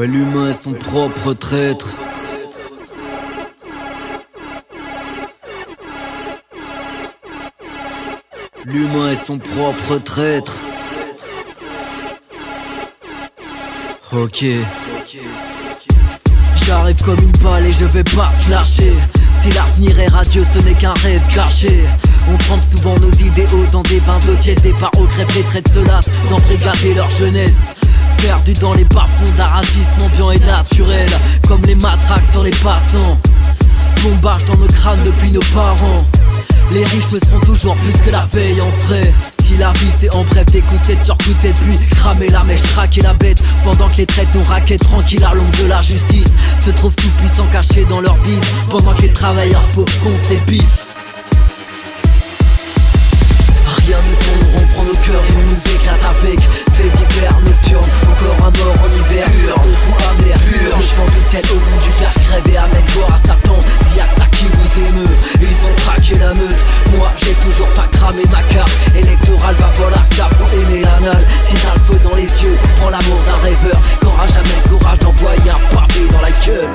Ouais, l'humain est son propre traître. L'humain est son propre traître. Ok. J'arrive comme une balle et je vais pas te lâcher. Si l'avenir est radieux, ce n'est qu'un rêve caché. On trempe souvent nos idéaux dans des bains d'eau tiède. Des paroles crèvent traites se lassent d'embrigader leur jeunesse. Perdus dans les bas-fonds d'un racisme ambiant et naturel. Comme les matraques sur les passants. Bombage dans nos crânes depuis nos parents. Les riches ne seront toujours plus que la veille en frais. Si la vie c'est en bref d'écouter, de surcouter puis cramer la mèche, traquer la bête. Pendant que les traites nous raquettent tranquille à l'ombre de la justice. Se trouvent tout puissants cachés dans leur bise. Pendant que les travailleurs pauvres comptent les bifs. Rien ne tombe, on prend nos cœurs et on nous éclate avec faits divers nocturnes, encore un mort en hiver. Pur, ou amer, pur. Le chant du ciel au nom du père crève et amène gloire à Satan. S'il y a que ça qui vous émeut, ils ont traqué la meute. Moi j'ai toujours pas cramé ma carte électorale, va falloir que pour aimer l'anal. Si t'as le feu dans les yeux, prends l'amour d'un rêveur. Qu'aura jamais le courage d'envoyer un pavé dans la gueule.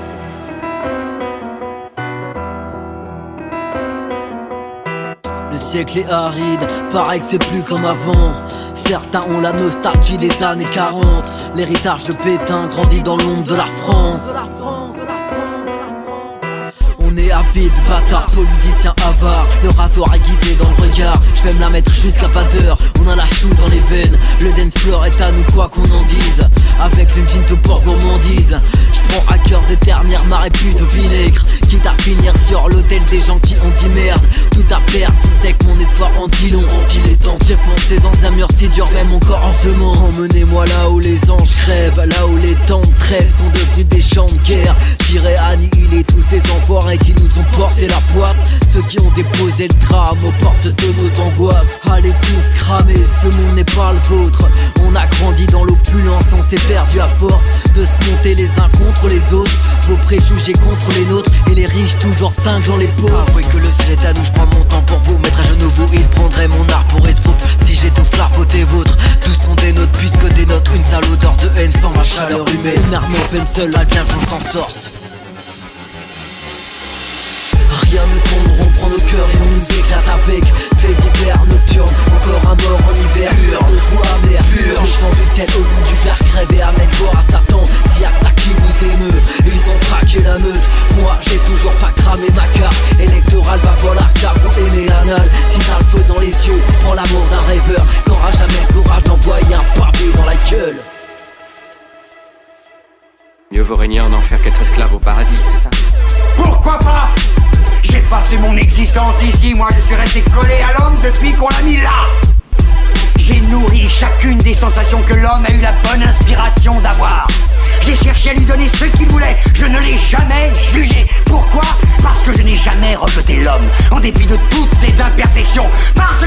Le siècle est aride, pareil que c'est plus comme avant. Certains ont la nostalgie des années 40. L'héritage de Pétain grandit dans l'ombre de la France. On est avide, bâtard, politicien avare. Le rasoir aiguisé dans le regard. Je vais me la mettre jusqu'à pas d'heure. On a la chou dans les veines. Le dance floor est à nous quoi qu'on en dise. Avec le ginto pour gourmandise. Je prends à cœur des dernières marées plus de vinaigre. Quitte à finir sur l'hôtel des gens qui ont dit merde. Tout à perdre si c'est que mon espoir en dit long. Qu'il est temps, j'ai foncé dans un mur si dur, même mon corps hors de mort. Emmenez-moi là où les anges crèvent. Là où les temps de trêve sont devenus des champs de guerre. J'irai annihiler tous ces enfoirés qui nous ont porté la poisse. Ceux qui ont déposé le drame aux portes de nos angoisses. Allez tous cramer, ce monde n'est pas le vôtre. On a grandi dans l'opulence, on s'est perdu à force de se monter les uns contre les autres. Vos préjugés contre les nôtres et les riches toujours cinglant les pauvres. Avouez que le ciel est à nous, je prends mon temps pour vous. Mettre à genoux vous, il prendrait mon art pour espouf. Si j'étouffe l'art, votez vôtre. Tous sont des nôtres puisque des notes. Une sale odeur de haine sans ma chaleur humaine. Une arme en peine seule, à bien qu'on s'en sorte. Rien ne tombe, on prend nos cœurs et on nous éclate avec faits divers nocturnes, encore un mort en hiver. Pur, ou amer, pur. Le chant du ciel au nom du père crève et amène gloire à Satan. S'il y a que ça qui vous émeut, ils ont traqué la meute. Moi j'ai toujours pas cramé ma carte électorale, va falloir que pour aimer l'anal. Si t'as le feu dans les yeux, prends l'amour d'un rêveur. Qu'aura jamais le courage d'envoyer un pavé dans la gueule. Mieux vaut régner en enfer qu'être esclave au paradis, c'est ça? Pourquoi pas? J'ai passé mon existence ici, moi je suis resté collé à l'homme depuis qu'on l'a mis là. J'ai nourri chacune des sensations que l'homme a eu la bonne inspiration d'avoir. J'ai cherché à lui donner ce qu'il voulait, je ne l'ai jamais jugé. Pourquoi? Parce que je n'ai jamais rejeté l'homme, en dépit de toutes ses imperfections. Parce